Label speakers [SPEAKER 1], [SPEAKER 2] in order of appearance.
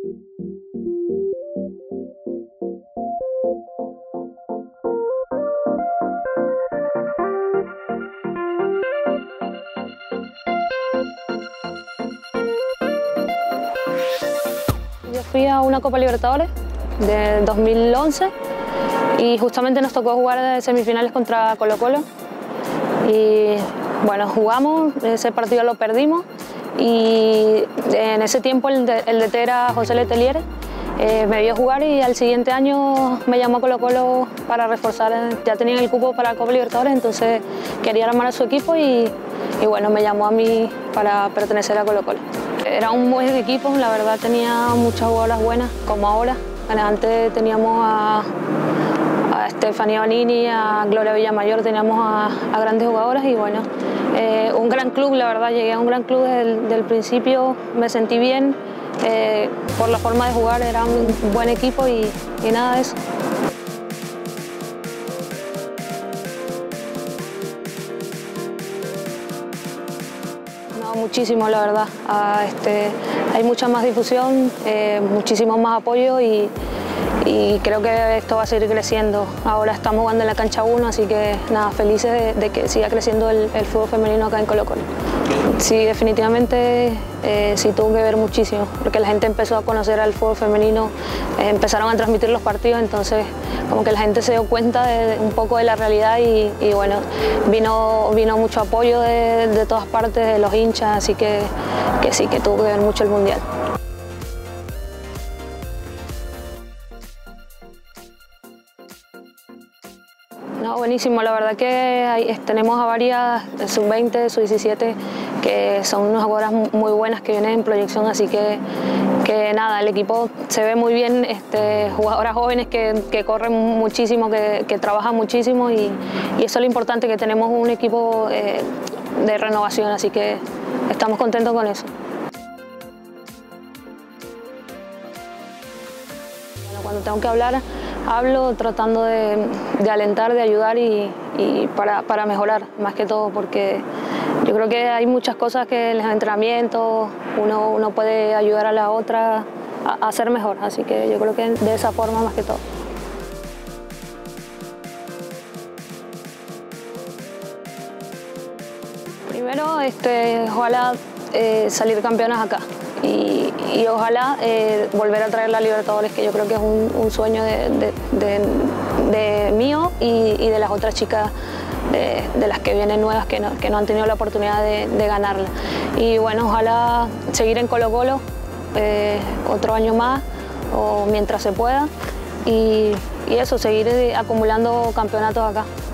[SPEAKER 1] Yo fui a una Copa Libertadores de 2011 y justamente nos tocó jugar semifinales contra Colo-Colo. Y bueno, jugamos, ese partido lo perdimos y en ese tiempo el DT era José Letelier. Me vio jugar y al siguiente año me llamó a Colo-Colo para reforzar, ya tenían el cupo para la Copa Libertadores, entonces quería armar a su equipo y bueno, me llamó a mí para pertenecer a Colo-Colo. Era un buen equipo, la verdad tenía muchas jugadoras buenas, como ahora. Antes teníamos a Estefanía Banini, a Gloria Villamayor, teníamos a grandes jugadoras y bueno, un gran club, la verdad, llegué a un gran club desde el principio, me sentí bien, por la forma de jugar, era un buen equipo y nada de eso. No, muchísimo, la verdad. Hay mucha más difusión, muchísimo más apoyo y creo que esto va a seguir creciendo. Ahora estamos jugando en la cancha 1, así que nada, felices de que siga creciendo el fútbol femenino acá en Colo-Colo. Sí, definitivamente sí tuvo que ver muchísimo, porque la gente empezó a conocer al fútbol femenino, empezaron a transmitir los partidos, entonces como que la gente se dio cuenta un poco de la realidad y bueno, vino mucho apoyo de todas partes, de los hinchas, así que sí, que tuvo que ver mucho el Mundial. No, buenísimo, la verdad que tenemos a varias sub-20, sub-17 que son unas jugadoras muy buenas que vienen en proyección, así que nada, el equipo se ve muy bien, jugadoras jóvenes que corren muchísimo, que trabajan muchísimo y eso es lo importante, que tenemos un equipo de renovación, así que estamos contentos con eso. Bueno, cuando tengo que hablar, hablo tratando de alentar, de ayudar y para mejorar, más que todo, porque yo creo que hay muchas cosas que en los entrenamientos uno puede ayudar a la otra a ser mejor, así que yo creo que de esa forma más que todo. Primero, ojalá salir campeonas acá y ojalá volver a traer la Libertadores, que yo creo que es un sueño de mío y de las otras chicas de las que vienen nuevas que no han tenido la oportunidad de ganarla. Y bueno, ojalá seguir en Colo-Colo otro año más o mientras se pueda y eso, seguir acumulando campeonatos acá.